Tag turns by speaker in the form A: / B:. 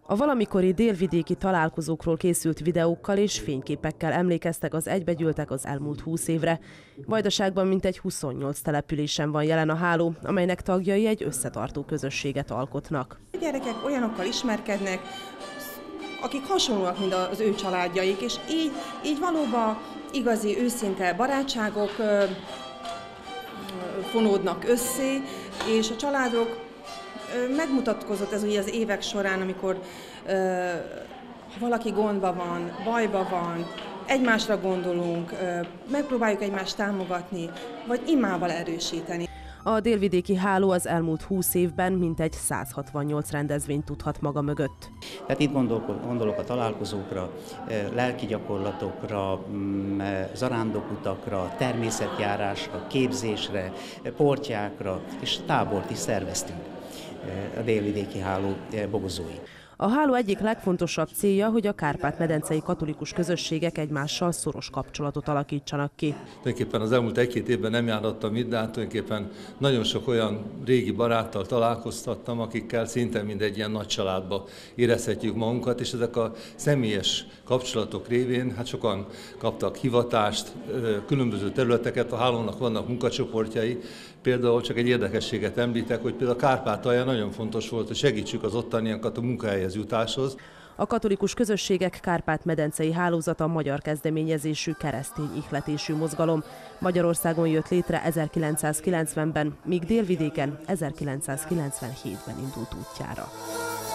A: A valamikori délvidéki találkozókról készült videókkal és fényképekkel emlékeztek az egybegyűltek az elmúlt 20 évre. Vajdaságban mintegy 28 településen van jelen a háló, amelynek tagjai egy összetartó közösséget alkotnak.
B: A gyerekek olyanokkal ismerkednek, akik hasonlóak, mint az ő családjaik, és így valóban igazi, őszinte barátságok fonódnak össze, és a családok megmutatkozott ez ugye az évek során, amikor ha valaki gondba van, bajba van, egymásra gondolunk, megpróbáljuk egymást támogatni, vagy imával erősíteni.
A: A délvidéki háló az elmúlt 20 évben mintegy 168 rendezvényt tudhat maga mögött.
C: Tehát itt gondolok a találkozókra, lelki gyakorlatokra, zarándokutakra, természetjárásra, képzésre, portyákra, és tábort is szerveztünk a délvidéki háló bogozói.
A: A háló egyik legfontosabb célja, hogy a kárpát-medencei katolikus közösségek egymással szoros kapcsolatot alakítsanak ki.
D: Tulajdonképpen az elmúlt egy-két évben nem járattam itt, de hát tulajdonképpen nagyon sok olyan régi baráttal találkoztattam, akikkel szinte mindegy ilyen nagy családba érezhetjük magunkat, és ezek a személyes kapcsolatok révén hát sokan kaptak hivatást, különböző területeket, a hálónak vannak munkacsoportjai. Például csak egy érdekességet említek, hogy például a Kárpátalján nagyon fontos volt, hogy segítsük az ottaniakat a munkahelyhez jutáshoz.
A: A katolikus közösségek kárpát-medencei hálózata magyar kezdeményezésű keresztény ihletésű mozgalom. Magyarországon jött létre 1990-ben, míg Délvidéken 1997-ben indult útjára.